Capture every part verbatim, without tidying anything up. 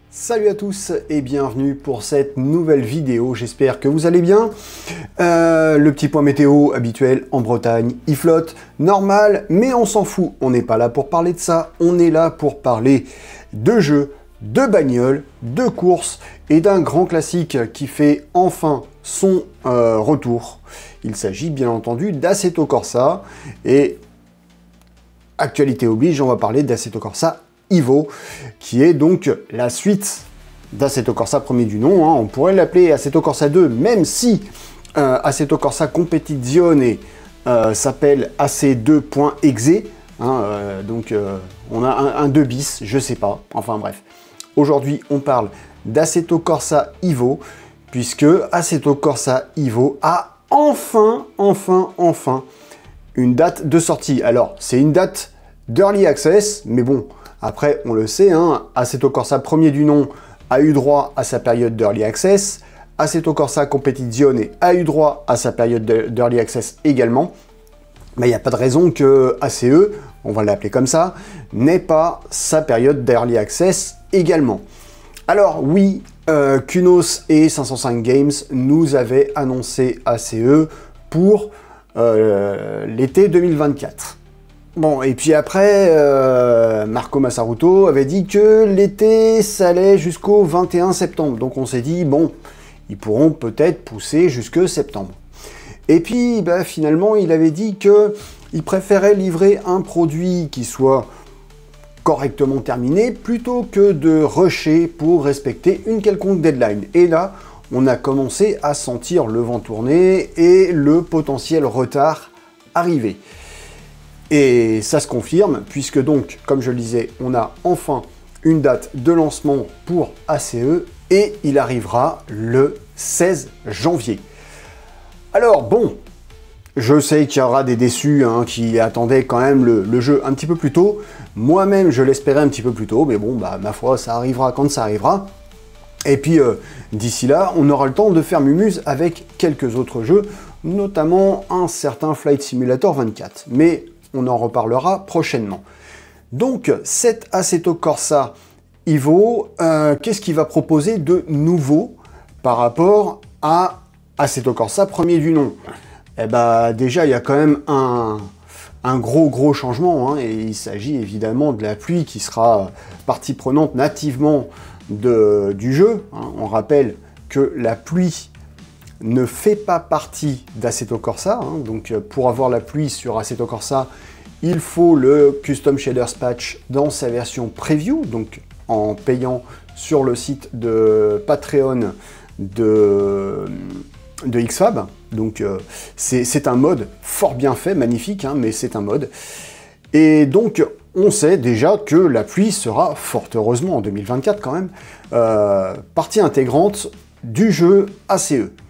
Salut à tous et bienvenue pour cette nouvelle vidéo, j'espère que vous allez bien. Euh, le petit point météo habituel en Bretagne, il flotte, normal, mais on s'en fout, on n'est pas là pour parler de ça, on est là pour parler de jeux, de bagnoles, de courses et d'un grand classique qui fait enfin son euh, retour. Il s'agit bien entendu d'Assetto Corsa et actualité oblige, on va parler d'Assetto Corsa Evo, qui est donc la suite d'Assetto Corsa premier du nom, hein. On pourrait l'appeler Assetto Corsa deux, même si euh, Assetto Corsa Competizione euh, s'appelle A C deux.exe, hein, euh, donc euh, on a un, un deux bis, je sais pas, enfin bref. Aujourd'hui on parle d'Assetto Corsa Evo, puisque Assetto Corsa Evo a enfin, enfin, enfin une date de sortie. Alors c'est une date d'Early Access, mais bon, après, on le sait, hein, Assetto Corsa premier du nom a eu droit à sa période d'Early Access, Assetto Corsa Competizione a eu droit à sa période d'Early Access également, mais il n'y a pas de raison que A C E, on va l'appeler comme ça, n'ait pas sa période d'Early Access également. Alors oui, euh, Kunos et cinq cent cinq Games nous avaient annoncé A C E pour euh, l'été deux mille vingt-quatre. Bon, et puis après, euh, Marco Massaruto avait dit que l'été, ça allait jusqu'au vingt et un septembre. Donc on s'est dit, bon, ils pourront peut-être pousser jusque septembre. Et puis, bah, finalement, il avait dit qu'il préférait livrer un produit qui soit correctement terminé, plutôt que de rusher pour respecter une quelconque deadline. Et là, on a commencé à sentir le vent tourner et le potentiel retard arriver. Et ça se confirme, puisque donc, comme je le disais, on a enfin une date de lancement pour A C E, et il arrivera le seize janvier. Alors bon, je sais qu'il y aura des déçus hein, qui attendaient quand même le, le jeu un petit peu plus tôt. Moi-même, je l'espérais un petit peu plus tôt, mais bon, bah ma foi, ça arrivera quand ça arrivera. Et puis, euh, d'ici là, on aura le temps de faire mumuse avec quelques autres jeux, notamment un certain Flight Simulator vingt-quatre. Mais on en reparlera prochainement. Donc, cet Assetto Corsa Evo, euh, qu'est-ce qu'il va proposer de nouveau par rapport à Assetto Corsa premier du nom? Eh ben, déjà, il y a quand même un, un gros, gros changement, hein, et il s'agit évidemment de la pluie qui sera partie prenante nativement de, du jeu. Hein. On rappelle que la pluie ne fait pas partie d'Assetto Corsa, hein, donc pour avoir la pluie sur Assetto Corsa, il faut le Custom Shaders Patch dans sa version Preview, donc en payant sur le site de Patreon de, de X F A B. Donc euh, c'est un mode fort bien fait, magnifique, hein, mais c'est un mode. Et donc on sait déjà que la pluie sera, fort heureusement en deux mille vingt-quatre quand même, euh, partie intégrante du jeu A C E.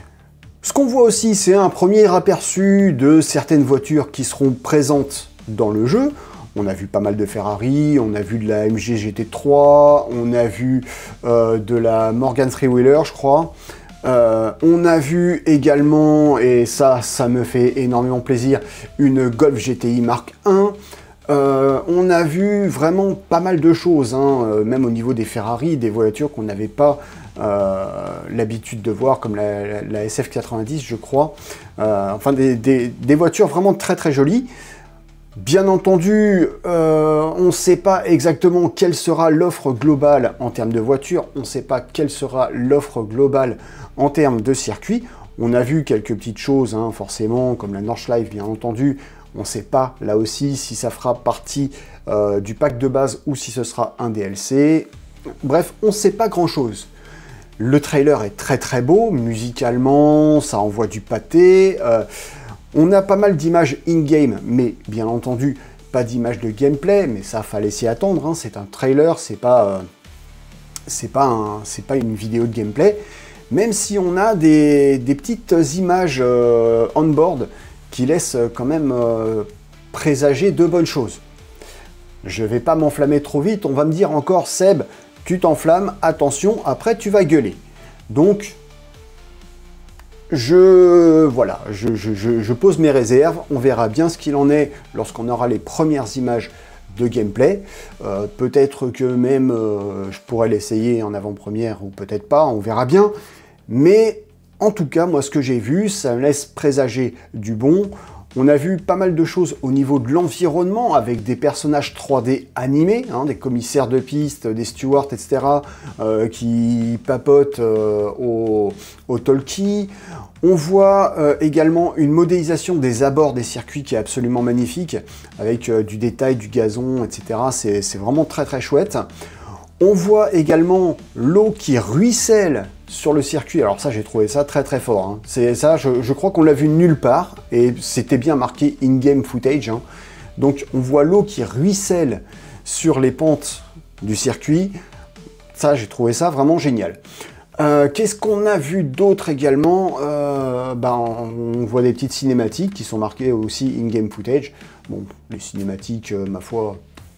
Ce qu'on voit aussi, c'est un premier aperçu de certaines voitures qui seront présentes dans le jeu. On a vu pas mal de Ferrari, on a vu de la M G G T trois, on a vu euh, de la Morgan Three-Wheeler, je crois. Euh, on a vu également, et ça, ça me fait énormément plaisir, une Golf G T I Mark un. Euh, on a vu vraiment pas mal de choses, hein, euh, même au niveau des Ferrari, des voitures qu'on n'avait pas euh, l'habitude de voir, comme la, la, la S F quatre-vingt-dix, je crois. Euh, enfin, des, des, des voitures vraiment très très jolies. Bien entendu, euh, on ne sait pas exactement quelle sera l'offre globale en termes de voitures, on ne sait pas quelle sera l'offre globale en termes de circuit. On a vu quelques petites choses, hein, forcément, comme la Nordschleife, bien entendu. On ne sait pas, là aussi, si ça fera partie euh, du pack de base ou si ce sera un D L C. Bref, on ne sait pas grand-chose. Le trailer est très très beau, musicalement, ça envoie du pâté. Euh, on a pas mal d'images in-game, mais bien entendu, pas d'images de gameplay, mais ça, fallait s'y attendre. Hein, c'est un trailer, c'est pas, euh, c'est pas, un, c'est pas une vidéo de gameplay. Même si on a des, des petites images euh, on-board, qui laisse quand même euh, présager de bonnes choses. Je vais pas m'enflammer trop vite, on va me dire encore, Seb, tu t'enflammes, attention, après tu vas gueuler. Donc, je, voilà, je, je, je, je pose mes réserves, on verra bien ce qu'il en est lorsqu'on aura les premières images de gameplay. Euh, peut-être que même euh, je pourrais l'essayer en avant-première ou peut-être pas, on verra bien. Mais en tout cas, moi ce que j'ai vu, ça me laisse présager du bon. On a vu pas mal de choses au niveau de l'environnement avec des personnages trois D animés, hein, des commissaires de piste, des stewards, et cetera, euh, qui papotent euh, au, au talkie. On voit euh, également une modélisation des abords des circuits qui est absolument magnifique, avec euh, du détail, du gazon, et cetera. C'est vraiment très très chouette. On voit également l'eau qui ruisselle sur le circuit. Alors ça, j'ai trouvé ça très très fort. Hein. C'est ça, je, je crois qu'on l'a vu nulle part, et c'était bien marqué in-game footage. Hein. Donc on voit l'eau qui ruisselle sur les pentes du circuit. Ça, j'ai trouvé ça vraiment génial. Euh, Qu'est-ce qu'on a vu d'autre également? euh, ben, On voit des petites cinématiques qui sont marquées aussi in-game footage. Bon, les cinématiques, euh, ma foi...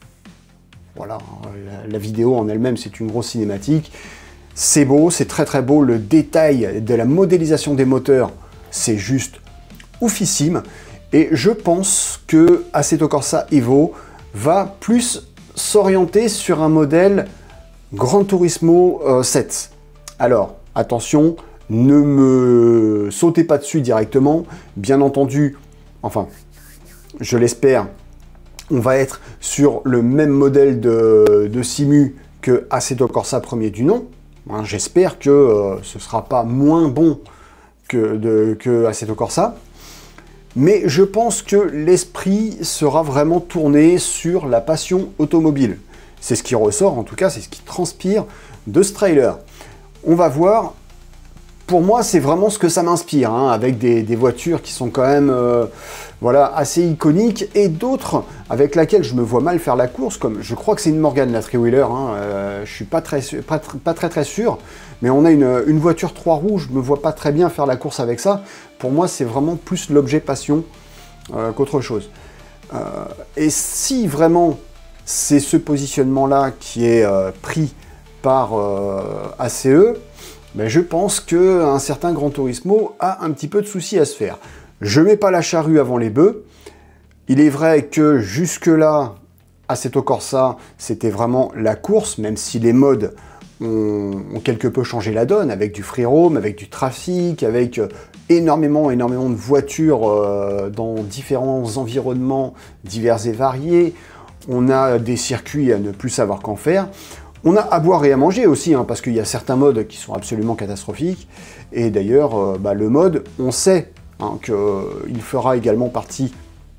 Voilà, la, la vidéo en elle-même, c'est une grosse cinématique. C'est beau, c'est très très beau. Le détail de la modélisation des moteurs, c'est juste oufissime. Et je pense que Assetto Corsa Evo va plus s'orienter sur un modèle Gran Turismo euh, sept. Alors, attention, ne me sautez pas dessus directement. Bien entendu, enfin, je l'espère, on va être sur le même modèle de, de Simu que Assetto Corsa premier du nom. Hein, j'espère que euh, ce ne sera pas moins bon que, de, que Assetto Corsa. Mais je pense que l'esprit sera vraiment tourné sur la passion automobile. C'est ce qui ressort, en tout cas, c'est ce qui transpire de ce trailer. On va voir. Pour moi, c'est vraiment ce que ça m'inspire, hein, avec des, des voitures qui sont quand même euh, voilà, assez iconiques, et d'autres avec lesquelles je me vois mal faire la course, comme je crois que c'est une Morgan, la three-wheeler, hein, euh, je suis pas très, pas, pas très très sûr, mais on a une, une voiture trois roues, je me vois pas très bien faire la course avec ça. Pour moi, c'est vraiment plus l'objet passion euh, qu'autre chose. Euh, et si vraiment c'est ce positionnement-là qui est euh, pris par euh, A C E, ben je pense qu'un certain Gran Turismo a un petit peu de soucis à se faire. Je mets pas la charrue avant les bœufs. Il est vrai que jusque-là, Assetto Corsa, c'était vraiment la course, même si les modes ont, ont quelque peu changé la donne, avec du free roam, avec du trafic, avec énormément, énormément de voitures euh, dans différents environnements divers et variés. On a des circuits à ne plus savoir qu'en faire. On a à boire et à manger aussi, hein, parce qu'il y a certains modes qui sont absolument catastrophiques. Et d'ailleurs, euh, bah, le mode, on sait hein, qu'il euh, fera également partie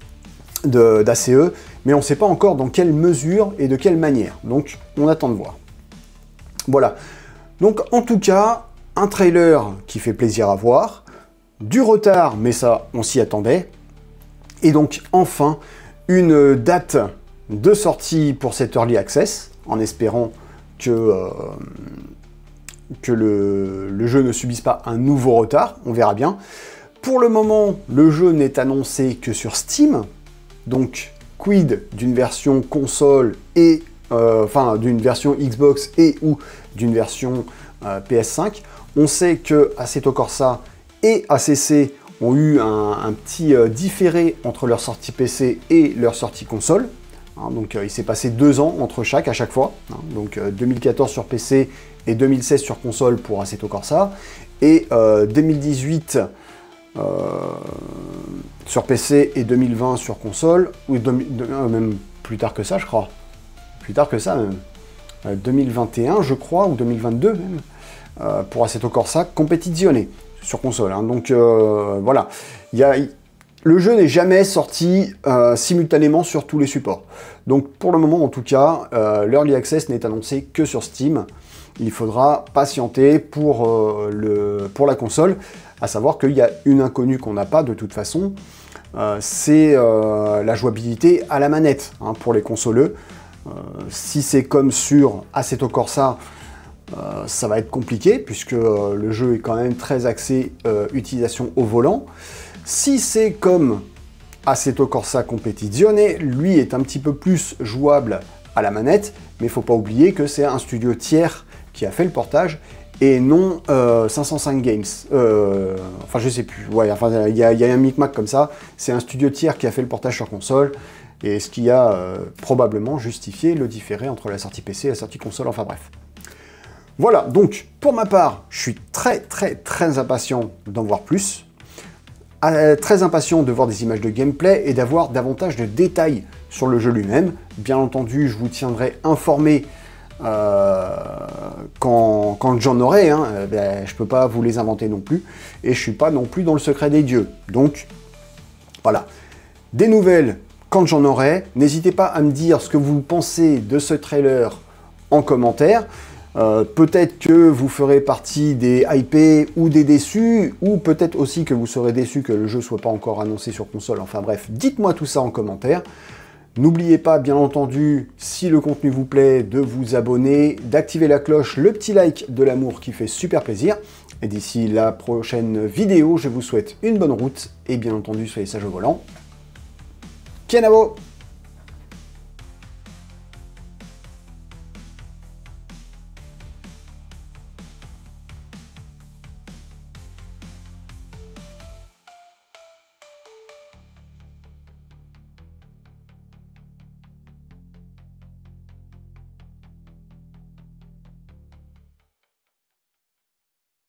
d'A C E, mais on ne sait pas encore dans quelle mesure et de quelle manière. Donc, on attend de voir. Voilà. Donc, en tout cas, un trailer qui fait plaisir à voir. Du retard, mais ça, on s'y attendait. Et donc, enfin, une date de sortie pour cet Early Access, en espérant que, euh, que le, le jeu ne subisse pas un nouveau retard, on verra bien. Pour le moment, le jeu n'est annoncé que sur Steam, donc quid d'une version console et euh, enfin d'une version Xbox et ou d'une version euh, P S cinq. On sait que Assetto Corsa et A C C ont eu un, un petit euh, différé entre leur sortie P C et leur sortie console. Hein, donc euh, il s'est passé deux ans entre chaque à chaque fois, hein, donc euh, deux mille quatorze sur P C et deux mille seize sur console pour Assetto Corsa, et euh, deux mille dix-huit euh, sur P C et deux mille vingt sur console, ou de, de, euh, même plus tard que ça je crois, plus tard que ça même, euh, deux mille vingt et un je crois, ou deux mille vingt-deux même, euh, pour Assetto Corsa Competizione sur console, hein, donc euh, voilà, il y a... Le jeu n'est jamais sorti euh, simultanément sur tous les supports. Donc pour le moment en tout cas, euh, l'Early Access n'est annoncé que sur Steam. Il faudra patienter pour, euh, le, pour la console, à savoir qu'il y a une inconnue qu'on n'a pas de toute façon, euh, c'est euh, la jouabilité à la manette hein, pour les consoleux. Euh, si c'est comme sur Assetto Corsa, euh, ça va être compliqué puisque euh, le jeu est quand même très axé euh, utilisation au volant. Si c'est comme Assetto Corsa Competizione, lui est un petit peu plus jouable à la manette, mais il ne faut pas oublier que c'est un studio tiers qui a fait le portage et non euh, cinq cent cinq Games. Euh, enfin, je sais plus. Ouais, enfin, il y, y a un micmac comme ça. C'est un studio tiers qui a fait le portage sur console. et ce qui a euh, probablement justifié le différé entre la sortie P C et la sortie console, enfin bref. Voilà, donc pour ma part, je suis très très très impatient d'en voir plus, euh, très impatient de voir des images de gameplay et d'avoir davantage de détails sur le jeu lui-même. Bien entendu, je vous tiendrai informé euh, quand, quand j'en aurai, hein. Ben, je peux pas vous les inventer non plus, et je suis pas non plus dans le secret des dieux. Donc voilà, des nouvelles quand j'en aurai. N'hésitez pas à me dire ce que vous pensez de ce trailer en commentaire. Euh, peut-être que vous ferez partie des hypés ou des déçus, ou peut-être aussi que vous serez déçus que le jeu soit pas encore annoncé sur console. Enfin bref, dites-moi tout ça en commentaire. N'oubliez pas, bien entendu, si le contenu vous plaît, de vous abonner, d'activer la cloche, le petit like de l'amour qui fait super plaisir. Et d'ici la prochaine vidéo, je vous souhaite une bonne route, et bien entendu, soyez sages au volant. Kenavo!